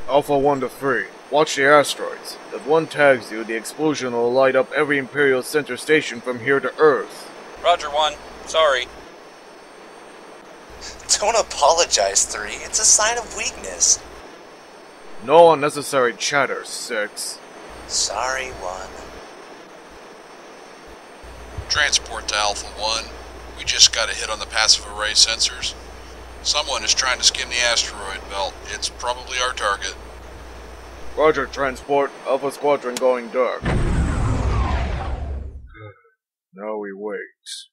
Alpha 1 to 3. Watch the asteroids. If one tags you, the explosion will light up every Imperial Center station from here to Earth. Roger 1. Sorry. Don't apologize, 3. It's a sign of weakness. No unnecessary chatter, 6. Sorry, 1. Transport to Alpha 1. We just got a hit on the passive array sensors. Someone is trying to skim the asteroid belt. It's probably our target. Roger, transport. Alpha Squadron going dark. Now we wait.